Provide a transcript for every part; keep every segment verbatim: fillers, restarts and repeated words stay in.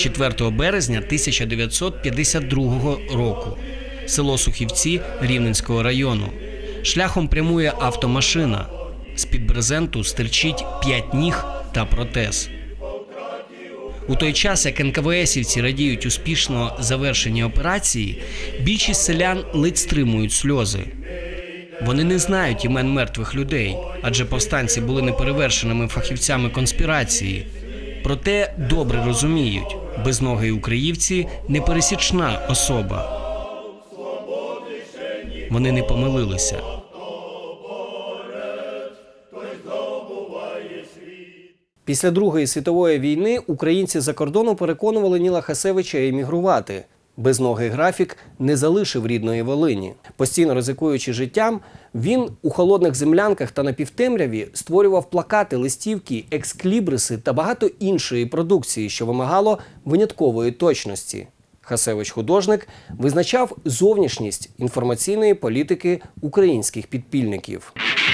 четвертого березня тисяча дев'ятсот п'ятдесят другого року. Село Сухівці Рівненського району. Шляхом прямує автомашина. З-під брезенту стирчить п'ять ніг та протез. У той час, як ен ка ве есівці радіють успішно завершенні операції, більшість селян ледь стримують сльози. Вони не знають імен мертвих людей, адже повстанці були неперевершеними фахівцями конспірації. Проте добре розуміють, безногий у Криївці – непересічна особа. Вони не помилилися. Після Другої світової війни українці за кордоном переконували Ніла Хасевича емігрувати. Безногий графік не залишив рідної Волині. Постійно ризикуючи життям, він у холодних землянках та на півтемряві створював плакати, листівки, ексклібриси та багато іншої продукції, що вимагало виняткової точності. Хасевич-художник визначав зовнішність інформаційної політики українських підпільників.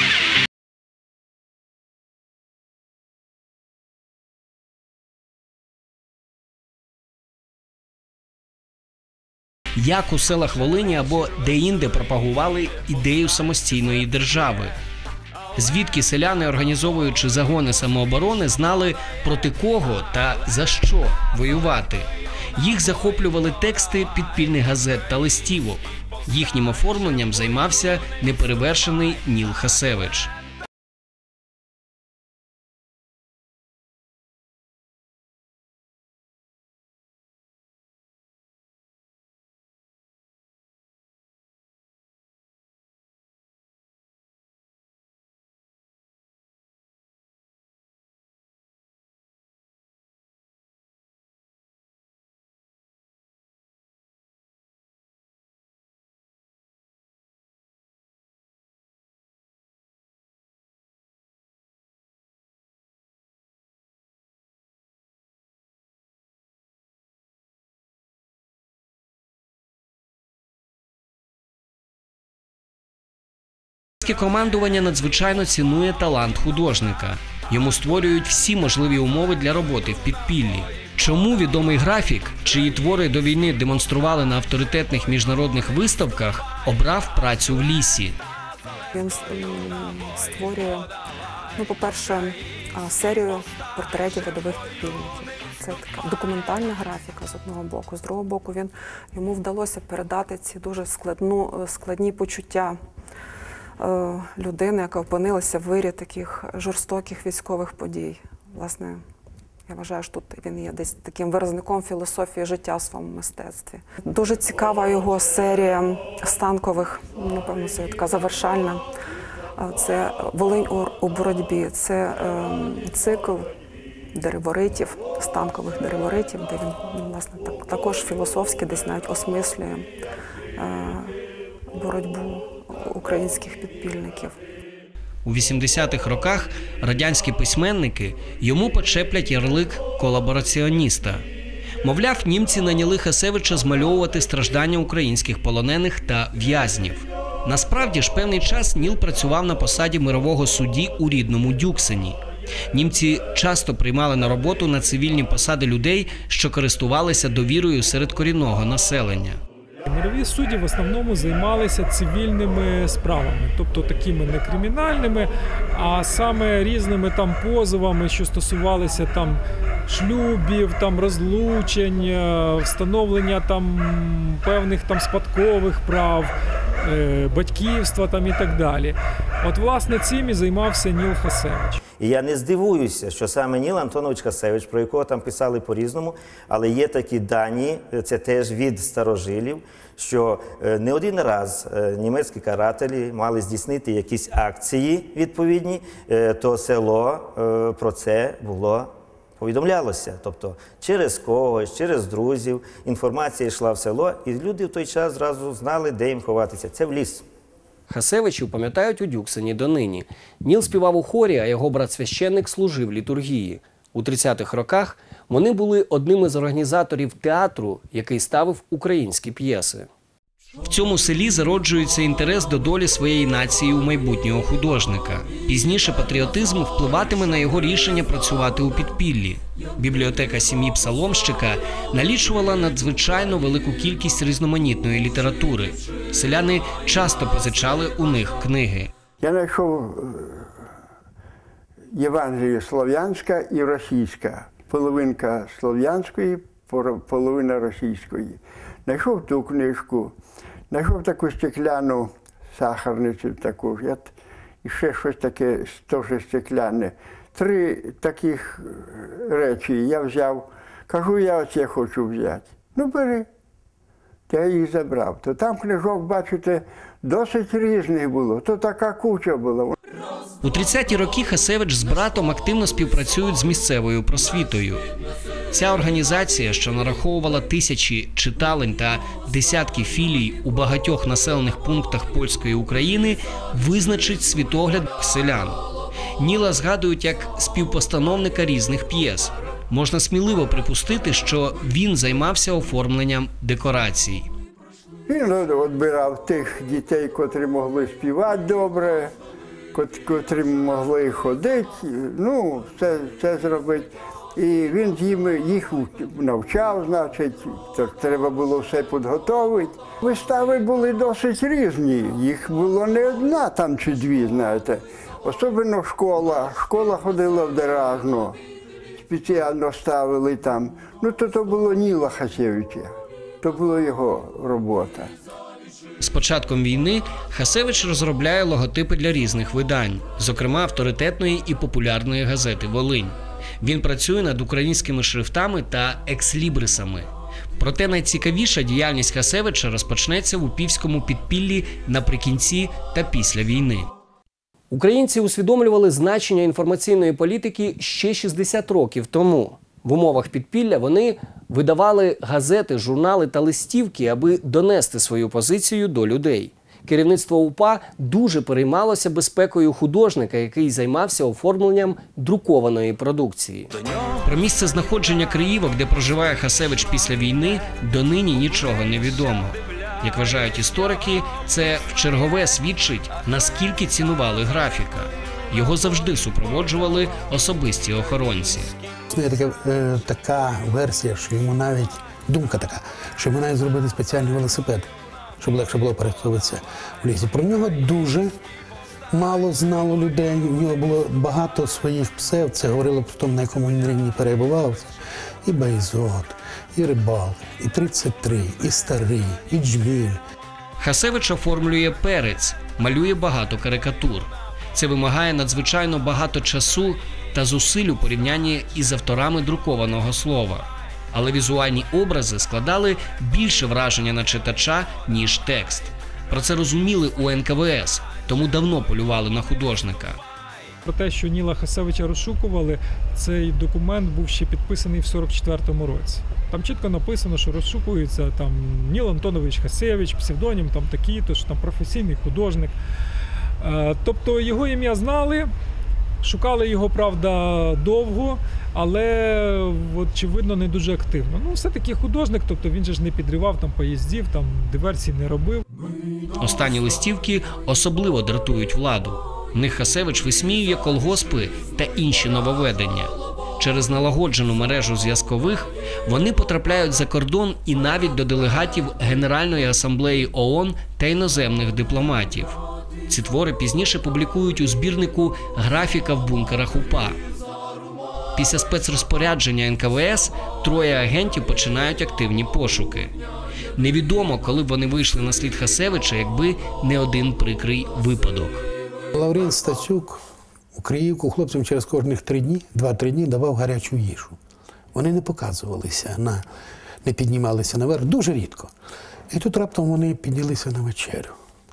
Як у селах Волині або де-інде пропагували ідею самостійної держави. Звідки селяни, організовуючи загони самооборони, знали, проти кого та за що воювати. Їх захоплювали тексти підпільних газет та листівок. Їхнім оформленням займався неперевершений Ніл Хасевич. Командування надзвичайно цінує талант художника. Йому створюють всі можливі умови для роботи в підпіллі. Чому відомий графік, чиї твори до війни демонстрували на авторитетних міжнародних виставках, обрав працю в лісі? Він створює, ну, по-перше, серію портретів рядових підпільників. Це така документальна графіка з одного боку. З другого боку, він, йому вдалося передати ці дуже складну, складні почуття людини, яка опинилася в вирі таких жорстоких військових подій. Власне, я вважаю, що тут він є десь таким виразником філософії життя в своєму мистецтві. Дуже цікава його серія станкових, напевно, це така завершальна. Це «Волинь у боротьбі», це цикл дереворитів, станкових дереворитів, де він, власне, також філософськи десь навіть осмислює боротьбу українських підпільників. У вісімдесятих роках радянські письменники йому почеплять ярлик колабораціоніста. Мовляв, німці наняли Хасевича змальовувати страждання українських полонених та в'язнів. Насправді ж, певний час Ніл працював на посаді мирового судді у рідному Дюксені. Німці часто приймали на роботу на цивільні посади людей, що користувалися довірою серед корінного населення. Мирові судді в основному займалися цивільними справами, тобто такими не кримінальними, а саме різними там позовами, що стосувалися там шлюбів, там розлучень, встановлення там певних там спадкових прав, батьківства там і так далі. От, власне, цим і займався Ніл Хасевич. І я не здивуюся, що саме Ніл Антонович Хасевич, про якого там писали по-різному, але є такі дані, це теж від старожилів, що не один раз німецькі карателі мали здійснити якісь акції відповідні, то село про це було повідомлялося. Тобто через когось, через друзів інформація йшла в село, і люди в той час зразу знали, де їм ховатися. Це в ліс. Хасевичів пам'ятають у Дюксені донині. Ніл співав у хорі, а його брат-священник служив в літургії. У тридцятих роках вони були одним із організаторів театру, який ставив українські п'єси. В цьому селі зароджується інтерес до долі своєї нації у майбутнього художника. Пізніше патріотизм впливатиме на його рішення працювати у підпіллі. Бібліотека сім'ї Псаломщика налічувала надзвичайно велику кількість різноманітної літератури. Селяни часто позичали у них книги. Я знайшов Євангеліє слов'янська і російська. Половинка слов'янської, половина російської. Знайшов ту книжку, знайшов таку стекляну сахарницю таку, я, і ще щось таке теж стекляне. Три таких речі я взяв. Кажу, я оце хочу взяти. Ну, бери. Я їх забрав. То там книжок, бачите, досить різних було, то така куча була. У тридцяті роки Хасевич з братом активно співпрацюють з місцевою просвітою. Ця організація, що нараховувала тисячі читалень та десятки філій у багатьох населених пунктах польської України, визначить світогляд селян. Ніла згадують як співпостановника різних п'єс. Можна сміливо припустити, що він займався оформленням декорацій. Він відбирав тих дітей, котрі могли співати добре, котрі могли ходити, ну, це, це зробити. І він їх навчав, значить, то треба було все підготовити. Вистави були досить різні, їх було не одна там чи дві, знаєте. Особливо школа, школа ходила в Деражно, спеціально ставили там. Ну, то то було Ніла Хасевича, то була його робота. З початком війни Хасевич розробляє логотипи для різних видань, зокрема авторитетної і популярної газети «Волинь». Він працює над українськими шрифтами та екслібрисами. Проте найцікавіша діяльність Хасевича розпочнеться в упівському підпіллі наприкінці та після війни. Українці усвідомлювали значення інформаційної політики ще шістдесят років тому. В умовах підпілля вони видавали газети, журнали та листівки, аби донести свою позицію до людей. Керівництво УПА дуже переймалося безпекою художника, який займався оформленням друкованої продукції. Про місце знаходження Криївок, де проживає Хасевич після війни, донині нічого не відомо. Як вважають історики, це вчергове свідчить, наскільки цінували графіка. Його завжди супроводжували особисті охоронці. Є така, е, така версія, що йому навіть, думка така, що йому навіть зробити спеціальний велосипед, щоб легше було пересуватися в лісі. Про нього дуже мало знало людей, в нього було багато своїх псев, це говорило про тому, на якому він рівні перебував. І Байзот, і Рибал, і тридцять три, і Старий, і Джміль. Хасевич оформлює перець, малює багато карикатур. Це вимагає надзвичайно багато часу та зусиль у порівнянні із авторами друкованого слова. Але візуальні образи складали більше враження на читача, ніж текст. Про це розуміли у ен ка ве ес, тому давно полювали на художника. Про те, що Ніла Хасевича розшукували, цей документ був ще підписаний в сорок четвертому році. Там чітко написано, що розшукується там Ніл Антонович Хасевич, псевдонім там такий, то що там професійний художник. Тобто його ім'я знали, шукали його, правда, довго, але, очевидно, не дуже активно. Ну, все-таки художник, тобто він же ж не підривав там поїздів, там диверсій не робив. Останні листівки особливо дратують владу. В них Хасевич висміює колгоспи та інші нововведення. Через налагоджену мережу зв'язкових вони потрапляють за кордон і навіть до делегатів Генеральної асамблеї о о ен та іноземних дипломатів. Ці твори пізніше публікують у збірнику «Графіка в бункерах УПА». Після спецрозпорядження ен ка ве ес троє агентів починають активні пошуки. Невідомо, коли б вони вийшли на слід Хасевича, якби не один прикрий випадок. Лаврін Стацюк у Криївку хлопцям через кожних три дні, два-три дні давав гарячу їжу. Вони не показувалися, на, не піднімалися наверх, дуже рідко. І тут раптом вони піднялися на вечерю.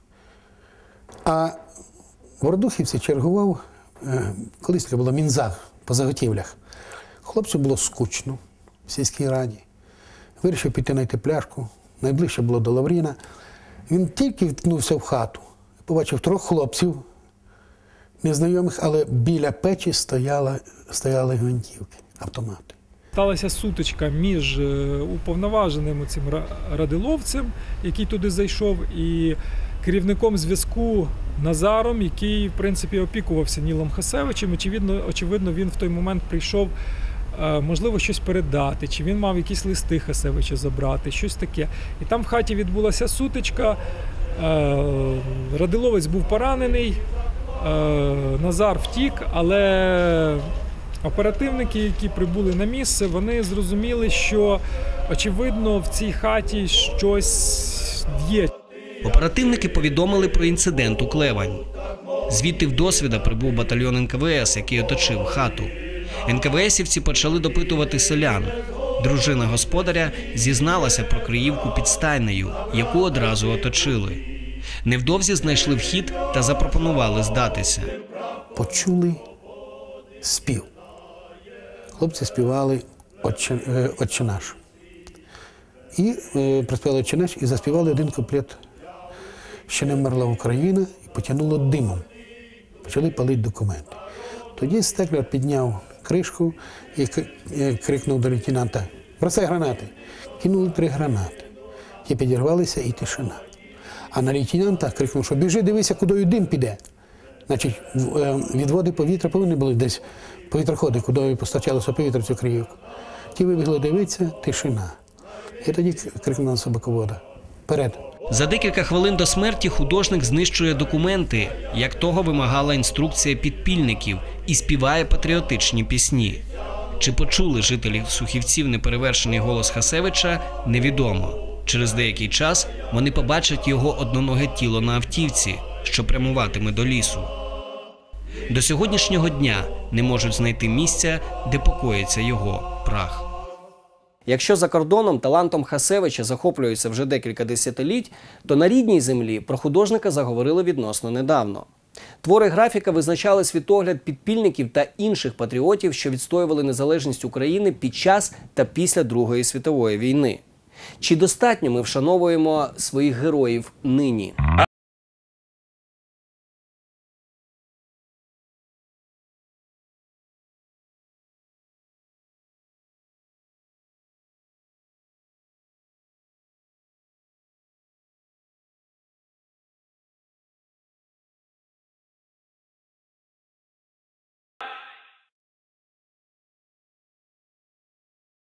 А в Ордухівці чергував, колись це було Мінзаг по заготівлях. Хлопцю було скучно в сільській раді. Вирішив піти знайти пляшку, найближче було до Лавріна. Він тільки вткнувся в хату, побачив трьох хлопців, незнайомих, але біля печі стояли, стояли гвинтівки, автомати. сталася сутичка між уповноваженим цим радиловцем, який туди зайшов, і керівником зв'язку Назаром, який, в принципі, опікувався Нілом Хасевичем. Очевидно, очевидно, він в той момент прийшов, можливо, щось передати, чи він мав якісь листи Хасевича забрати, щось таке. І там в хаті відбулася сутичка, радиловець був поранений, Назар втік, але оперативники, які прибули на місце, вони зрозуміли, що, очевидно, в цій хаті щось є. Оперативники повідомили про інцидент у Клевань. Звідти в Досвіда прибув батальйон ен ка ве ес, який оточив хату. ен ка ве есівці почали допитувати селян. Дружина господаря зізналася про Криївку під стайнею, яку одразу оточили. Невдовзі знайшли вхід та запропонували здатися. Почули спів. Хлопці співали «Отче, е, Отче наш». І е, приспівали «Отче наш» і заспівали один куплет «Ще не вмерла Україна» і потягнуло димом. Почали палити документи. Тоді Стеклер підняв кришку і крикнув до лейтенанта: «Бросай гранати!» Кинули три гранати. Ті підірвалися і тишина. А на лейтенанта крикнув, що «Біжи, дивися, куди дим піде». Значить, відводи повітря повинні були десь, повітроходи, куди постачалося повітря в цю Криївку. Ті вибігли дивитися, тишина. І тоді крикнув на собаковода: «Вперед!» За декілька хвилин до смерті художник знищує документи, як того вимагала інструкція підпільників, і співає патріотичні пісні. Чи почули жителі Сухівців неперевершений голос Хасевича, невідомо. Через деякий час вони побачать його одноноге тіло на автівці, що прямуватиме до лісу. До сьогоднішнього дня не можуть знайти місця, де покоїться його прах. Якщо за кордоном талантом Хасевича захоплюються вже декілька десятиліть, то на рідній землі про художника заговорили відносно недавно. Твори графіка визначали світогляд підпільників та інших патріотів, що відстоювали незалежність України під час та після Другої світової війни. Чи достатньо ми вшановуємо своїх героїв нині?